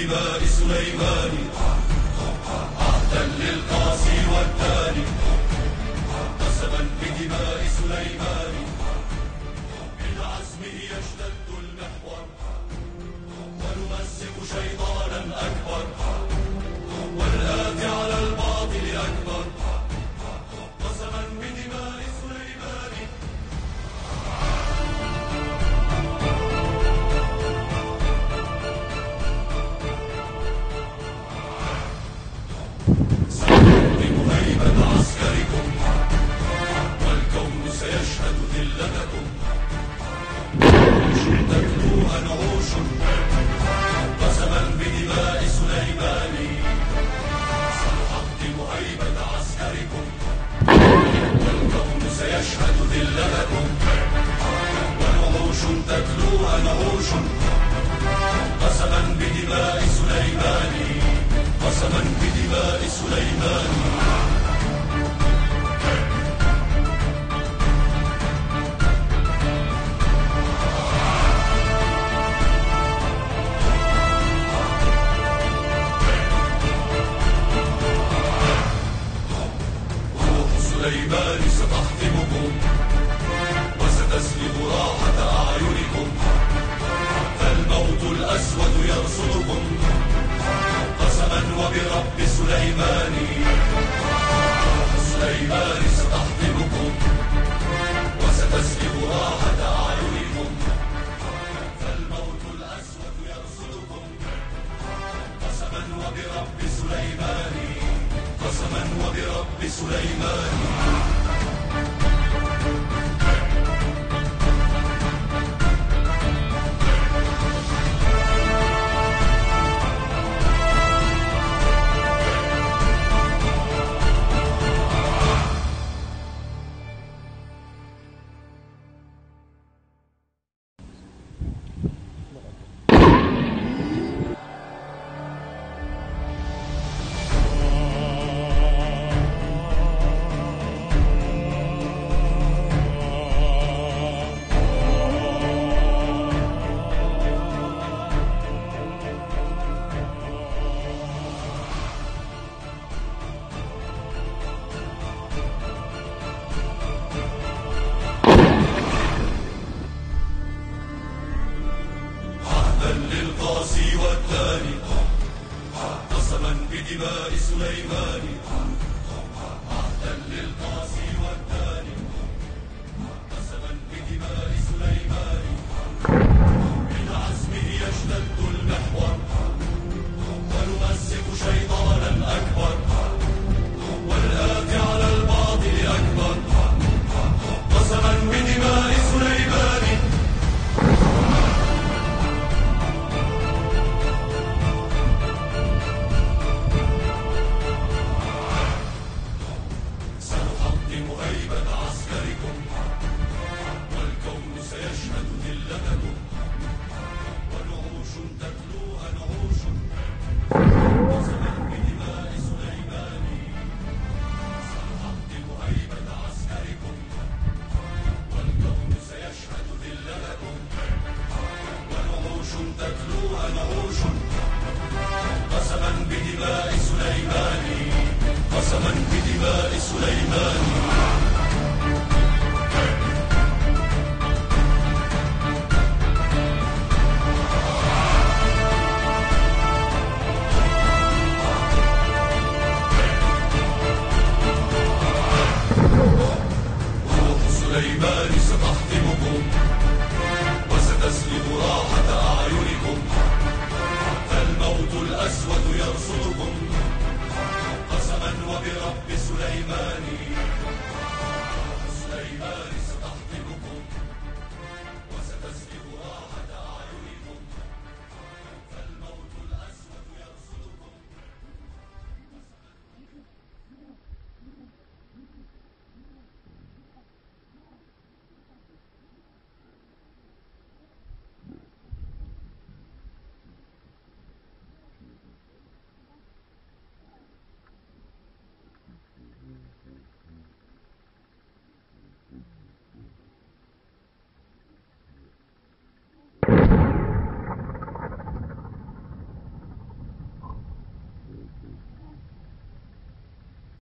بدماء سليمان، عهدا للقاسي والتالي، قسما بدماء سليمان، بالعزم يشتد المحور، ونمزق شيطانا أكبر، والآتي على الباطل أكبر، قسما بدماء سليمان. سنقدم هيبة عسكركم، والكون سيشهد ذلتكم، تتلوها نعوش، قسما بدماء سليمان. سنقدم هيبة عسكركم، والكون سيشهد ذلتكم، ونعوش تتلوها نعوش، قسما بدماء سليمان، قسما بدماء سليمان. روح سليمان ستحطمكم، وستسلب راحة أعينكم، فالموت الأسود يرصدكم، قسما وبرب سليمان. روح سليمان ستحطمكم، وستسلب راحة أعينكم، فالموت الأسود يرصدكم، قسما وبرب سليمان، قسما وبرب سليمان. للقاسي والتالي، قسما بدماء سليمان، عهدا للقاسي والتالي، قسما بدماء سليمان، بالعزم يشتد المحور، ونمزق شيطانا أكبر، والآتي على الباطل أكبر، قسما بدماء سليمان. سنحطم هيبة عسكركم، والكون سيشهد ذلتكم، ونعوش تتلوها نعوش، قسما بدماء سليمان. سنحطم هيبة عسكركم، والكون سيشهد ذلتكم، ونعوش تتلوها نعوش، قسما بدماء سليمان، قسما بدماء سليمان.